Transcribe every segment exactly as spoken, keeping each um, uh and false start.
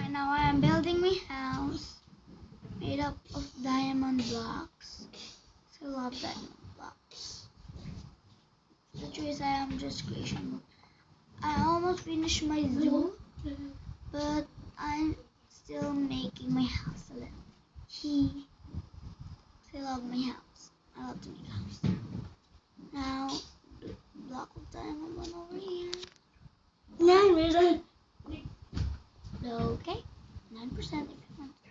Right now I am building my house made up of diamond blocks. I love diamond blocks. The truth, I am just creation. I almost finished my zoo, but I'm still making my house a little. He, I love my house. I love to make a house. Now, the block of diamond one over here. Nine percent. Okay, nine percent if you want.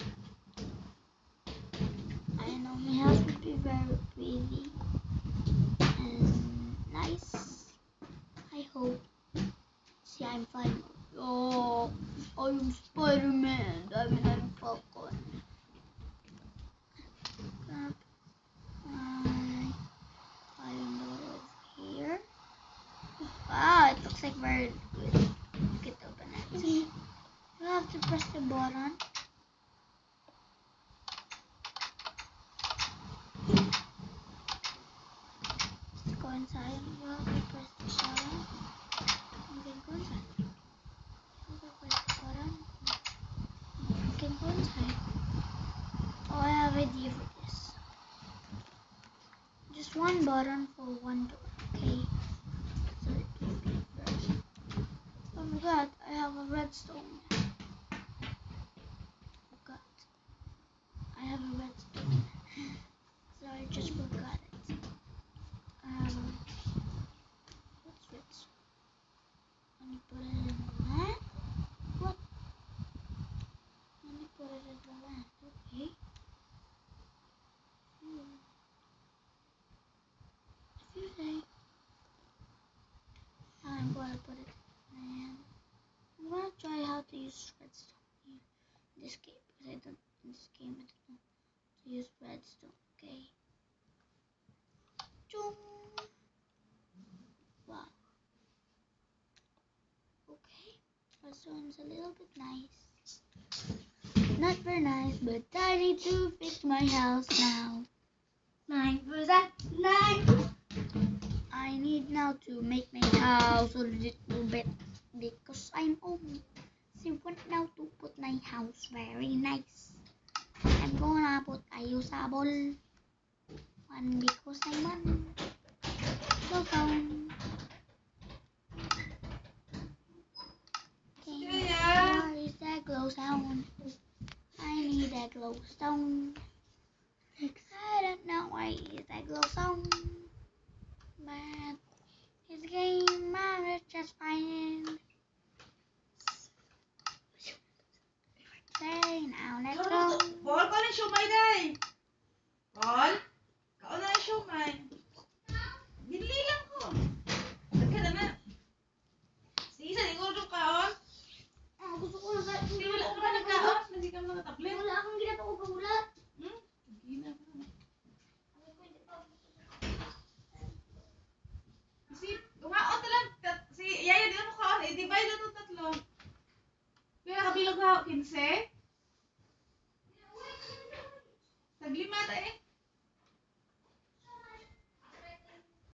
I know my house would be very pretty and nice. I hope. See, I'm flying. Oh, I'm Spider-Man. I'm an Falcon. Grab my iron door over here. Ah, it looks like very good. You can open it. You have to press the button. Let's go inside. You have to press the button. And then go inside. You have to press the button. You can go inside. Oh, I have an idea for this. Just one button for one door, okay? So it will be very... Oh my god, I have a redstone. Forgot. I have a redstone. So I just forgot it. Um, what's redstone? Let me put it in the land. What? Let me put it in the land, okay? Hmm. If you say, I'm gonna put it in the land. I'm gonna try how to use redstone here in this game, because I don't, in this game I don't know to use redstone, okay? Choom. Wow. Okay, redstone is a little bit nice. Not very nice, but I need to fix my house now. Nine percent, nine. I need now to make my house a little bit because I'm old. So I want now to put my house very nice. I'm gonna put a usable one because I want glowstone. Okay, where is that glowstone? I need a glowstone. I don't know why is that glowstone, but this game is just fine. Okay, now let's go. Paul, kau na siomay day. Paul, kau na siomay. Dinli lang ko. Dagka naman. Sige, sa lingkod yung kaon. Ah, gusto ko na ba? Hindi wala ka ba nagkaon? Hindi ka mga tablet. Wala akong ginagawa ko pagulat. Hmm? Gina ka na. Si, kumaon talang. Si, yaya, di mo kaon. Eh, di ba yung tatlo? Kaya kabilog ha, kinse?